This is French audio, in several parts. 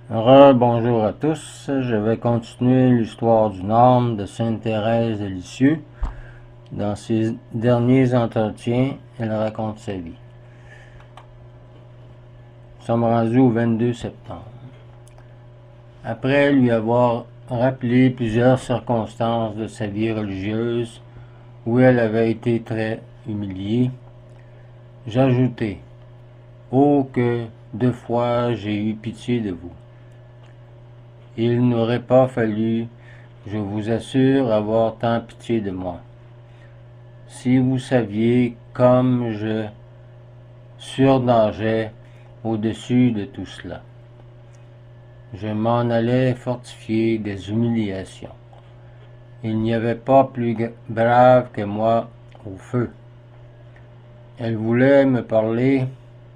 Bonjour à tous, je vais continuer l'histoire d'une âme de Sainte Thérèse de Lisieux. Dans ses derniers entretiens, elle raconte sa vie. Nous sommes rendus au 22 septembre. Après lui avoir rappelé plusieurs circonstances de sa vie religieuse où elle avait été très humiliée, j'ajoutai: « Oh, que 2 fois j'ai eu pitié de vous! Il n'aurait pas fallu, je vous assure, avoir tant pitié de moi. Si vous saviez comme je surnageais au-dessus de tout cela, je m'en allais fortifier des humiliations. Il n'y avait pas plus brave que moi au feu. Elle voulait me parler.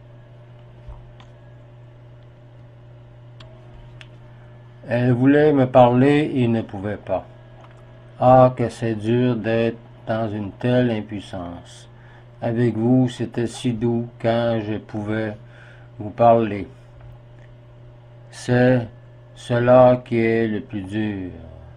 Elle voulait me parler et ne pouvait pas. Ah, que c'est dur d'être dans une telle impuissance. Avec vous, c'était si doux quand je pouvais vous parler. C'est cela qui est le plus dur.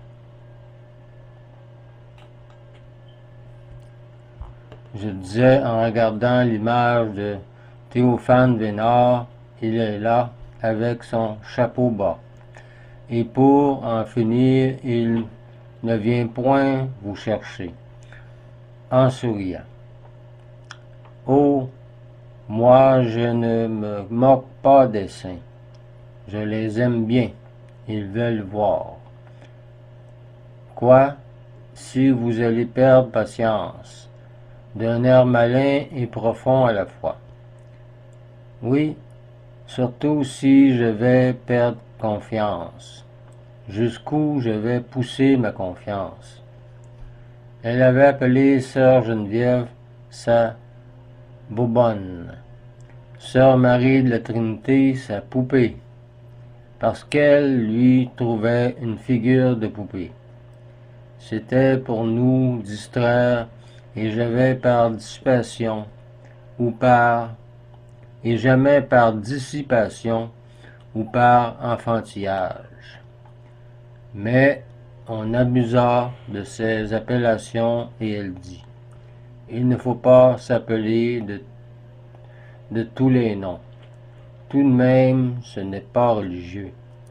Je disais en regardant l'image de Théophane Vénard, il est là, avec son chapeau bas. Et pour en finir, il ne vient point vous chercher, en souriant. Oh, moi je ne me moque pas des saints. Je les aime bien, ils veulent voir. Quoi, si vous allez perdre patience, d'un air malin et profond à la fois. Oui, surtout si je vais perdre confiance. Jusqu'où je vais pousser ma confiance. Elle avait appelé sœur Geneviève sa bobonne, sœur Marie de la Trinité sa poupée, parce qu'elle lui trouvait une figure de poupée. C'était pour nous distraire, et j'avais par dissipation ou par et jamais par dissipation ou par enfantillage. Mais on abusa de ces appellations et elle dit: il ne faut pas s'appeler de tous les noms. Tout de même, ce n'est pas religieux.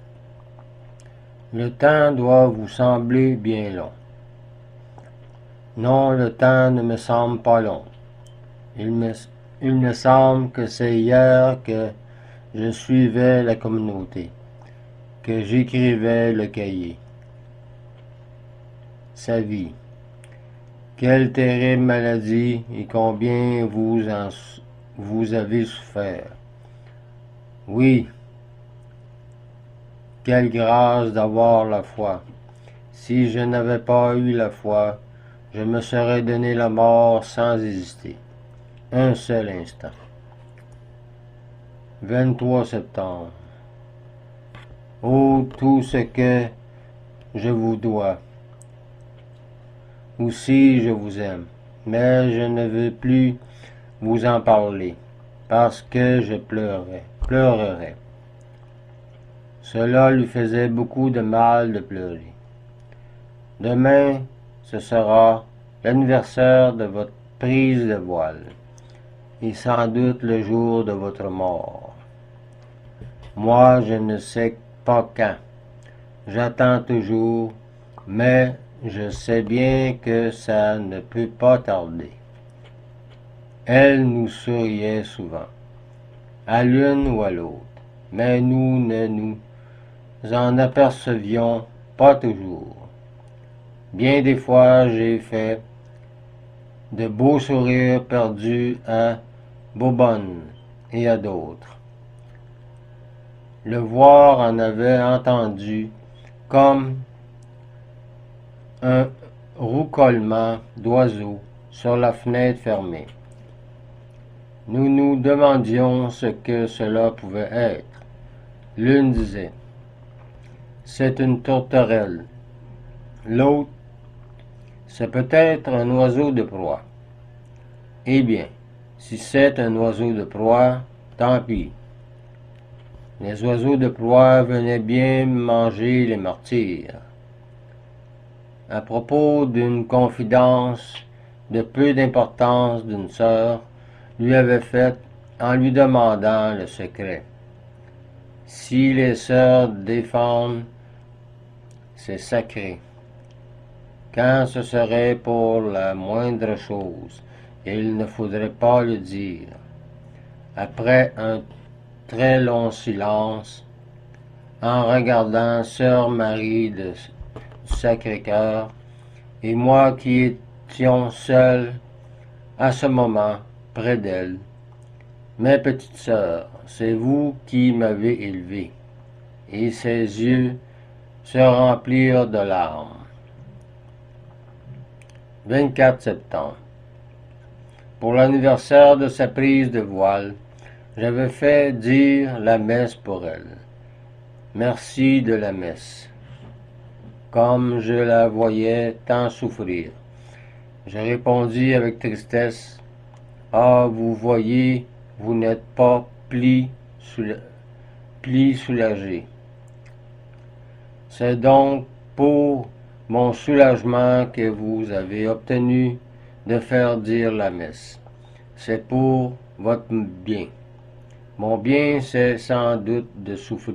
Le temps doit vous sembler bien long. Non, le temps ne me semble pas long. Il me semble que c'est hier que je suivais la communauté, que j'écrivais le cahier. Sa vie. Quelle terrible maladie et combien vous avez souffert. Oui, quelle grâce d'avoir la foi. Si je n'avais pas eu la foi, je me serais donné la mort sans hésiter. Un seul instant. 23 septembre. Oh, tout ce que je vous dois. Aussi je vous aime, mais je ne veux plus vous en parler, parce que je pleurerais. Cela lui faisait beaucoup de mal de pleurer. Demain, ce sera l'anniversaire de votre prise de voile, et sans doute le jour de votre mort. Moi, je ne sais pas quand. J'attends toujours, mais je sais bien que ça ne peut pas tarder. Elle nous souriait souvent, à l'une ou à l'autre, mais nous ne nous en apercevions pas toujours. Bien des fois, j'ai fait de beaux sourires perdus à Bobonne et à d'autres. Le voir en avait entendu comme un roucoulement d'oiseaux sur la fenêtre fermée. Nous nous demandions ce que cela pouvait être. L'une disait: c'est une tourterelle. L'autre: c'est peut-être un oiseau de proie. Eh bien, si c'est un oiseau de proie, tant pis. Les oiseaux de proie venaient bien manger les martyrs. À propos d'une confidence de peu d'importance d'une sœur lui avait faite en lui demandant le secret. Si les sœurs défendent, c'est sacré. Quand ce serait pour la moindre chose, il ne faudrait pas le dire. Après un très long silence, en regardant sœur Marie du Sacré-Cœur et moi qui étions seuls à ce moment près d'elle, mes petites sœurs, c'est vous qui m'avez élevé. Et ses yeux se remplirent de larmes. 24 septembre. Pour l'anniversaire de sa prise de voile, j'avais fait dire la messe pour elle. Merci de la messe. Comme je la voyais tant souffrir, je répondis avec tristesse, « Ah, vous voyez, vous n'êtes pas pli soulagé. C'est donc pour mon soulagement que vous avez obtenu de faire dire la messe. C'est pour votre bien. Mon bien, c'est sans doute de souffrir. »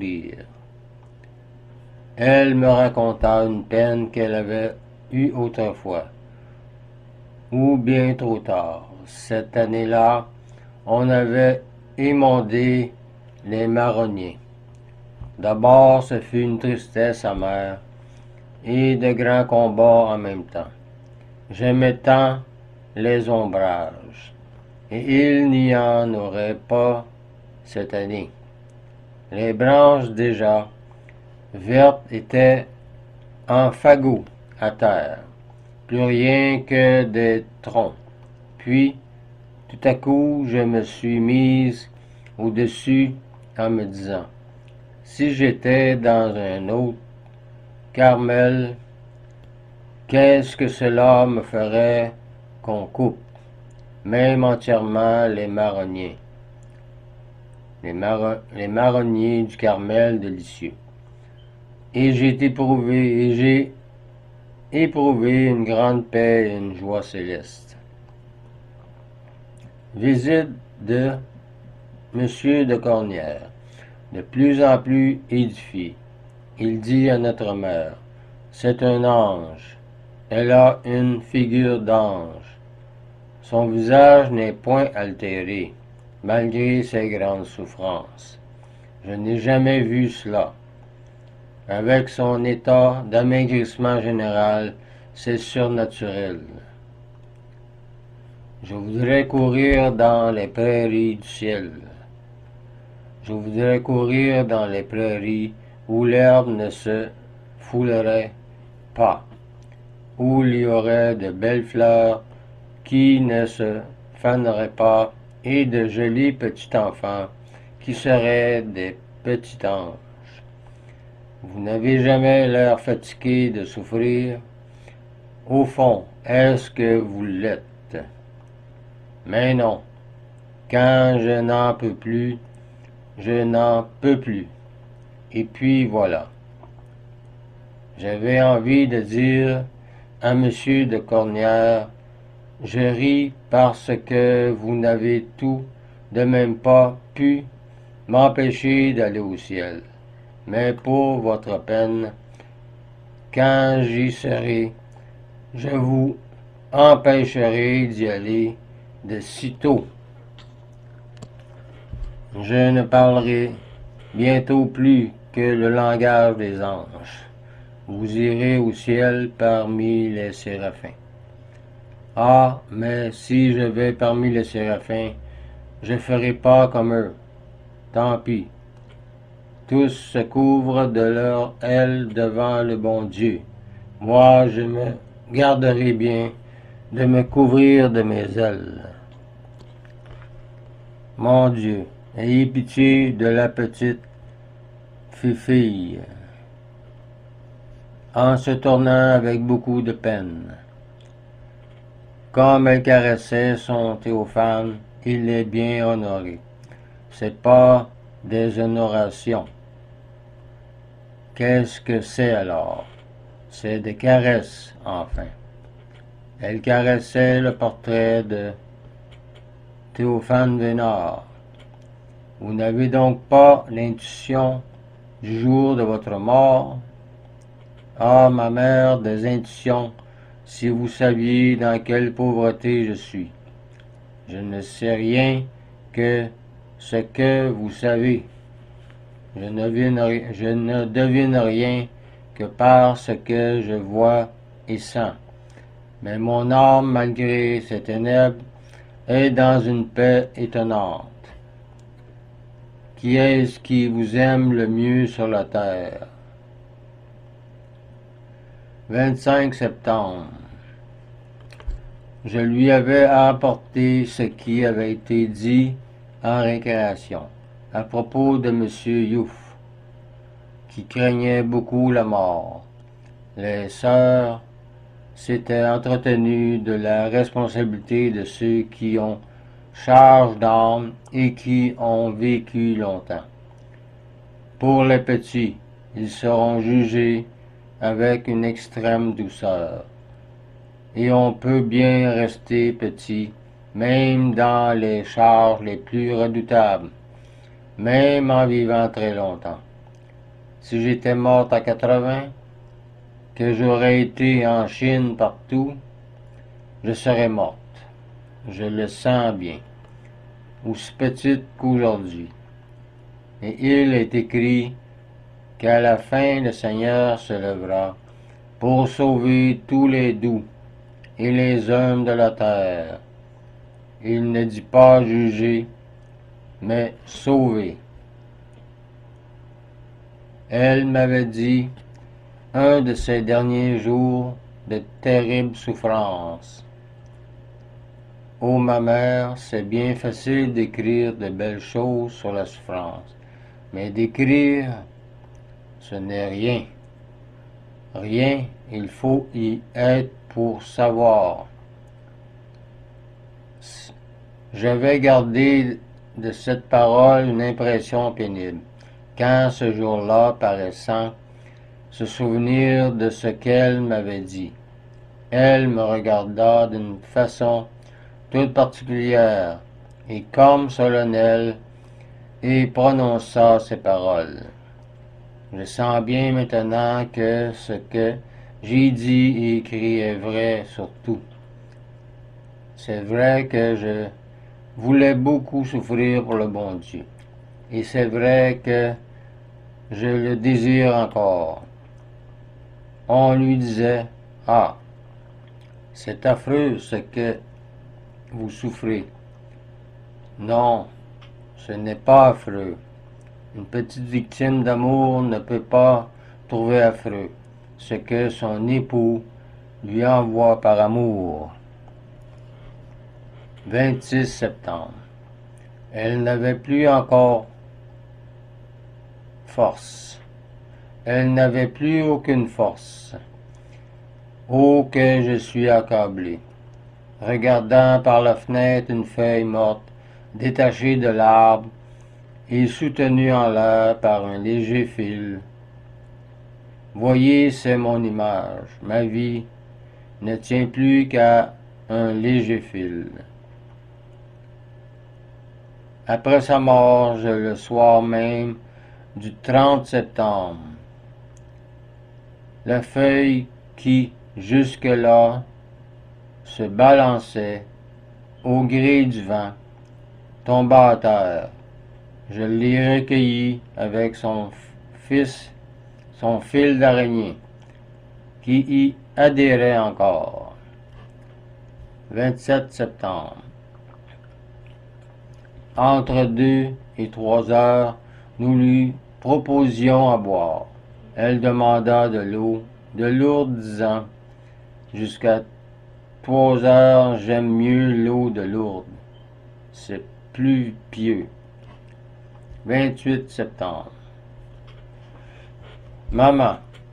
Elle me raconta une peine qu'elle avait eue autrefois, ou bien trop tard. Cette année-là, on avait émondé les marronniers. D'abord, ce fut une tristesse amère et de grands combats en même temps. J'aimais tant les ombrages, et il n'y en aurait pas cette année. Les branches déjà vertes étaient en fagots à terre, plus rien que des troncs. Puis, tout à coup, je me suis mise au-dessus en me disant, si j'étais dans un autre Carmel, qu'est-ce que cela me ferait qu'on coupe, même entièrement les marronniers, les marronniers du Carmel délicieux. Et j'ai éprouvé une grande paix et une joie céleste. Visite de Monsieur de Cornières, de plus en plus édifié. Il dit à notre mère, c'est un ange, elle a une figure d'ange. Son visage n'est point altéré, malgré ses grandes souffrances. Je n'ai jamais vu cela. Avec son état d'amaigrissement général, c'est surnaturel. Je voudrais courir dans les prairies du ciel. Je voudrais courir dans les prairies où l'herbe ne se foulerait pas, où il y aurait de belles fleurs qui ne se faneraient pas et de jolis petits enfants qui seraient des petits anges. Vous n'avez jamais l'air fatigué de souffrir. Au fond, est-ce que vous l'êtes? Mais non, quand je n'en peux plus, je n'en peux plus. Et puis voilà. J'avais envie de dire à Monsieur de Cornières, je ris parce que vous n'avez tout de même pas pu m'empêcher d'aller au ciel. Mais pour votre peine, quand j'y serai, je vous empêcherai d'y aller de sitôt. Je ne parlerai bientôt plus que le langage des anges. Vous irez au ciel parmi les séraphins. Ah, mais si je vais parmi les séraphins, je ferai pas comme eux. Tant pis. Tous se couvrent de leurs ailes devant le bon Dieu. Moi, je me garderai bien de me couvrir de mes ailes. Mon Dieu, ayez pitié de la petite fille, en se tournant avec beaucoup de peine. Comme elle caressait son Théophane, il est bien honoré. C'est pas des honorations. Qu'est-ce que c'est alors? C'est des caresses, enfin. Elle caressait le portrait de Théophane Vénard. Vous n'avez donc pas l'intuition du jour de votre mort? Ah, ma mère, des intuitions, si vous saviez dans quelle pauvreté je suis. Je ne sais rien que ce que vous savez. Je ne devine rien que par ce que je vois et sens. Mais mon âme, malgré ces ténèbres, est dans une paix étonnante. Qui est-ce qui vous aime le mieux sur la terre? 25 septembre. Je lui avais apporté ce qui avait été dit en récréation, à propos de M. Youf, qui craignait beaucoup la mort. Les sœurs s'étaient entretenues de la responsabilité de ceux qui ont charge d'âme et qui ont vécu longtemps. Pour les petits, ils seront jugés avec une extrême douceur. Et on peut bien rester petit, même dans les charges les plus redoutables, même en vivant très longtemps. Si j'étais morte à 80, que j'aurais été en Chine partout, je serais morte. Je le sens bien, aussi petite qu'aujourd'hui. Et il est écrit qu'à la fin le Seigneur se lèvera pour sauver tous les doux et les hommes de la terre. Il ne dit pas juger, mais sauver. Elle m'avait dit, un de ces derniers jours de terribles souffrances. Ô ma mère, c'est bien facile d'écrire de belles choses sur la souffrance, mais d'écrire, ce n'est rien. Rien, il faut y être pour savoir. J'avais gardé de cette parole une impression pénible, quand ce jour-là paraissant, se souvenir de ce qu'elle m'avait dit. Elle me regarda d'une façon toute particulière et comme solennelle et prononça ces paroles. Je sens bien maintenant que ce que j'ai dit et écrit est vrai surtout. C'est vrai que je voulais beaucoup souffrir pour le bon Dieu. Et c'est vrai que je le désire encore. On lui disait, « Ah, c'est affreux ce que vous souffrez. » Non, ce n'est pas affreux. Une petite victime d'amour ne peut pas trouver affreux ce que son époux lui envoie par amour. 26 septembre. Elle n'avait plus encore force. Elle n'avait plus aucune force. Oh, que je suis accablé, regardant par la fenêtre une feuille morte détachée de l'arbre et soutenue en l'air par un léger fil. Voyez, c'est mon image. Ma vie ne tient plus qu'à un léger fil. Après sa mort, le soir même du 30 septembre, la feuille qui, jusque-là, se balançait au gré du vent, tomba à terre. Je l'ai recueilli avec son fil d'araignée, qui y adhérait encore. 27 septembre. Entre 2 et 3 heures, nous lui proposions à boire. Elle demanda de l'eau, de Lourdes, disant, jusqu'à 3 heures, j'aime mieux l'eau de Lourdes. C'est plus pieux. 28 septembre. Maman,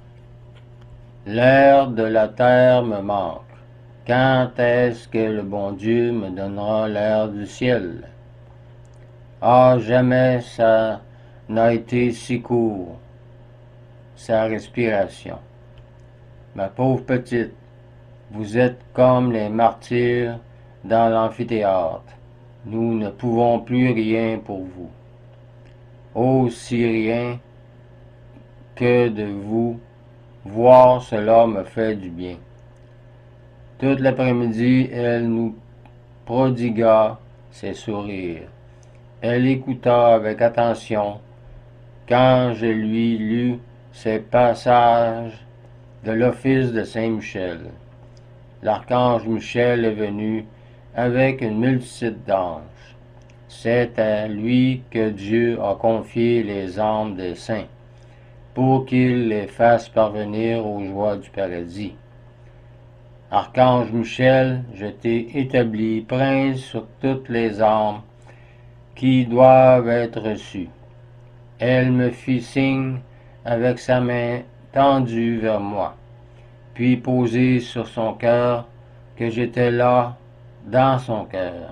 l'air de la terre me manque. Quand est-ce que le bon Dieu me donnera l'air du ciel? Ah, jamais ça n'a été si court, sa respiration. Ma pauvre petite, vous êtes comme les martyrs dans l'amphithéâtre. Nous ne pouvons plus rien pour vous. Oh, si rien que de vous voir cela me fait du bien. Toute l'après-midi, elle nous prodigua ses sourires. Elle écouta avec attention quand je lui lus ces passages de l'office de Saint-Michel. L'archange Michel est venu avec une multitude d'anges. C'est à lui que Dieu a confié les âmes des saints, pour qu'il les fasse parvenir aux joies du paradis. Archange Michel, je t'ai établi prince sur toutes les âmes qui doivent être reçues. Elle me fit signe avec sa main tendue vers moi, puis posée sur son cœur, que j'étais là dans son cœur.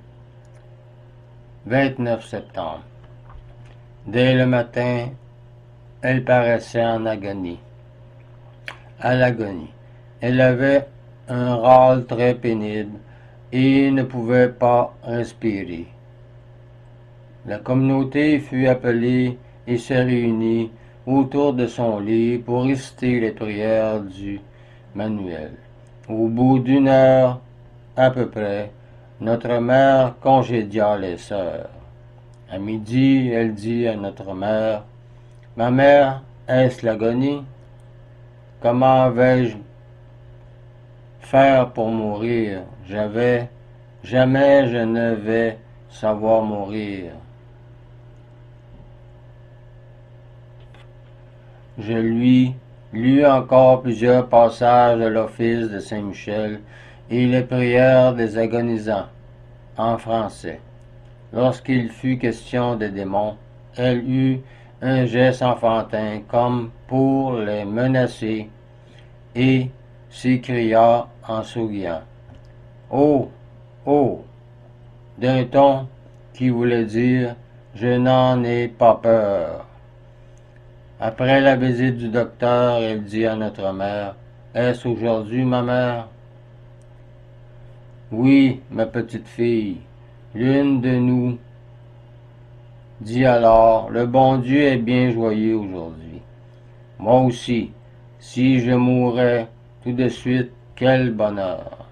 29 septembre. Dès le matin, elle paraissait en agonie. À l'agonie. Elle avait un râle très pénible et ne pouvait pas respirer. La communauté fut appelée et se réunit autour de son lit pour réciter les prières du manuel. Au bout d'une heure à peu près, notre mère congédia les sœurs. À midi, elle dit à notre mère, « Ma mère, est-ce l'agonie? Comment vais-je faire pour mourir? Jamais je ne vais savoir mourir. » Je lui lus encore plusieurs passages de l'office de Saint-Michel et les prières des agonisants, en français. Lorsqu'il fut question des démons, elle eut un geste enfantin comme pour les menacer et s'écria en souriant. « Oh, oh !» d'un ton qui voulait dire « Je n'en ai pas peur ». Après la visite du docteur, elle dit à notre mère, « Est-ce aujourd'hui, ma mère? » « Oui, ma petite fille. » L'une de nous dit alors, « Le bon Dieu est bien joyeux aujourd'hui. » Moi aussi, si je mourais tout de suite, quel bonheur!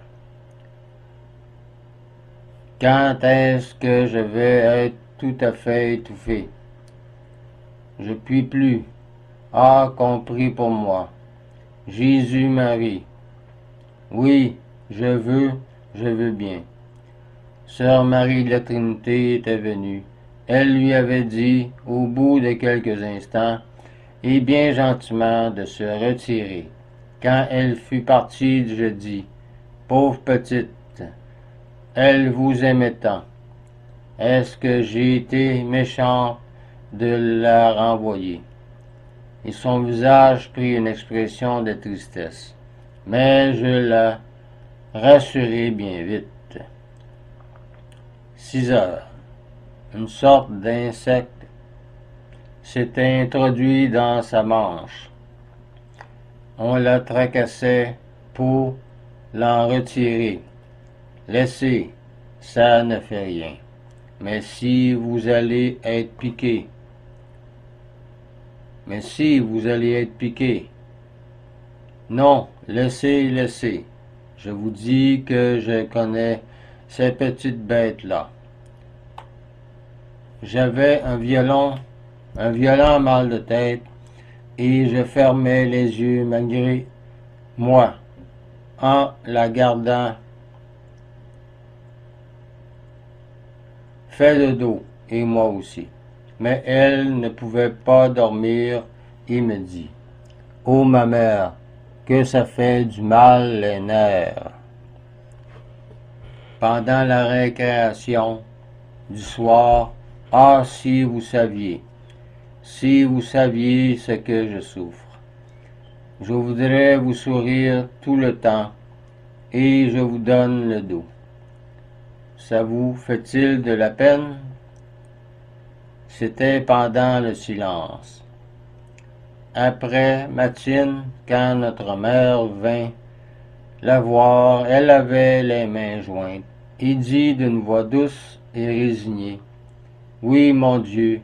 Quand est-ce que je vais être tout à fait étouffé? Je puis plus. Ah, qu'on prie pour moi. Jésus-Marie. Oui, je veux bien. Sœur Marie de la Trinité était venue. Elle lui avait dit, au bout de quelques instants, et bien gentiment de se retirer. Quand elle fut partie, je dis, « Pauvre petite, elle vous aimait tant. Est-ce que j'ai été méchant de la renvoyer? » Et son visage prit une expression de tristesse. Mais je la rassurai bien vite. 6 heures. Une sorte d'insecte s'était introduit dans sa manche. On la tracassait pour l'en retirer. Laissez, ça ne fait rien. Mais si vous allez être piqué, non, laissez. Je vous dis que je connais ces petites bêtes-là. J'avais un violent mal de tête, et je fermais les yeux malgré moi, en la gardant fait de dos, et moi aussi. Mais elle ne pouvait pas dormir et me dit, « Oh ma mère, que ça fait du mal les nerfs. » Pendant la récréation du soir, ah, si vous saviez ce que je souffre. Je voudrais vous sourire tout le temps, et je vous donne le dos. Ça vous fait-il de la peine? C'était pendant le silence. Après matine, quand notre mère vint la voir, elle avait les mains jointes, et dit d'une voix douce et résignée, « Oui, mon Dieu,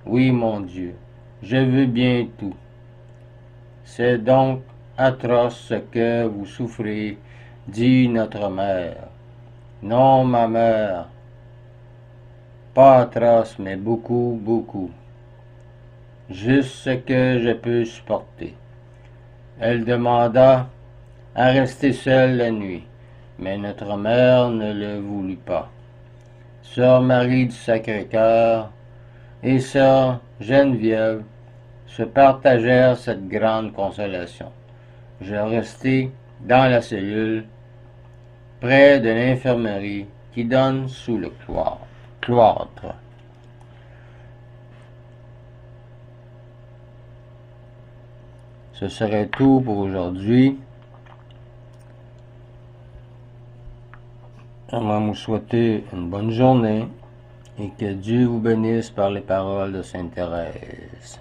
je veux bien tout. C'est donc atroce ce que vous souffrez, dit notre mère. Non, ma mère, pas atroce, mais beaucoup, beaucoup. Juste ce que je peux supporter. » Elle demanda à rester seule la nuit, mais notre mère ne le voulut pas. Sœur Marie du Sacré-Cœur et sœur Geneviève se partagèrent cette grande consolation. Je restai dans la cellule, près de l'infirmerie qui donne sous le cloître. Ce serait tout pour aujourd'hui. J'aimerais vous souhaiter une bonne journée et que Dieu vous bénisse par les paroles de Sainte Thérèse.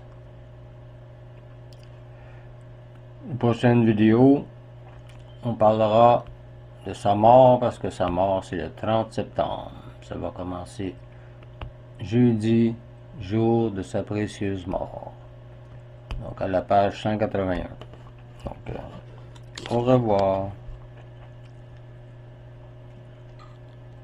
La prochaine vidéo, on parlera de sa mort parce que sa mort c'est le 30 septembre. Ça va commencer jeudi, jour de sa précieuse mort. Donc à la page 181. Donc, au revoir.